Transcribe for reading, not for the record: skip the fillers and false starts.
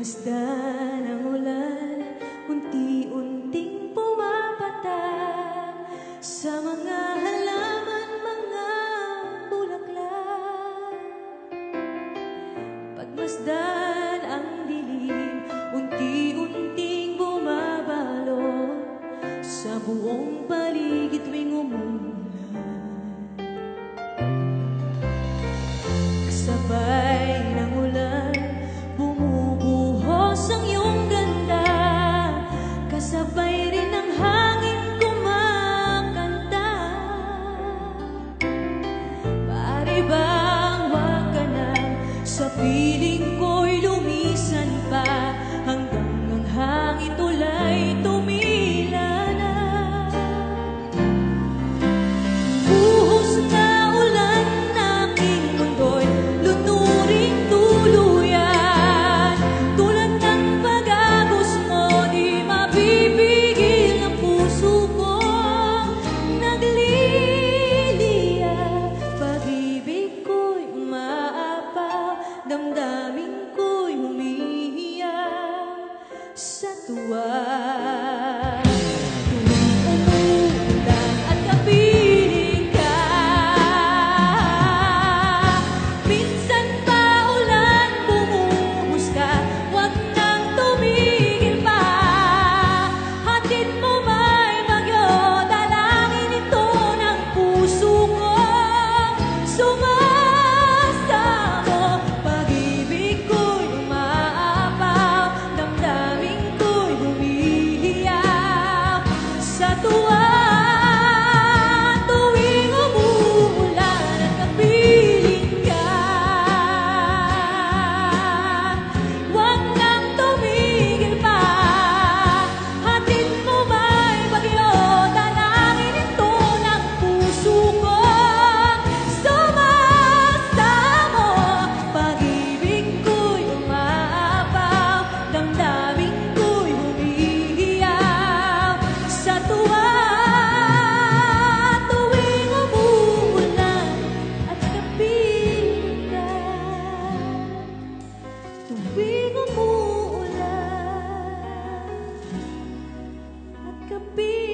Pagmasdan ng ulan, unti-unting pumapatak sa mga halaman, mga bulaklak. Pagmasdan ang dilim, unti-unting bumabalot sa buong paligid tuwing umulan. Kasabay ng ulan, bumubuhos ang iyong ganda. Kasabay rin ng hangin kumakanta. Pare bang wag ka na, sa piling ko'y lumisan pa, hanggang ang hangin tulay tumila na. Buhos na ulan aking mundo'y lunuring tuluyan. Tulad ng pag-agos mo, di mapipigil ang puso ko. Nagliliya, pag-ibig ko'y umaapaw, damdamin ko'y humihiyaw sa tuwa. Tuwing umuulan at kapiling ka, minsan pa ulan bumuhos ka, wag nang tumigil pa. Hatid mo ba'y bagyo, dalangin ito ng puso ko. Sumasamo, pag-ibig ko'y umaapaw, damdamin ko'y humihiyaw sa tuwa. Tuwing umuulan at kapiling ka, wag nang tumigil pa. Hatid mo ba'y bagyo, dalangin ito ng puso ko. Sumasamo, pag-ibig ko'y umaapaw, damdamin ko'y humihiyaw sa tuwa. Tuwing umuulan at kapiling ka, tuwing umuulan at kapiling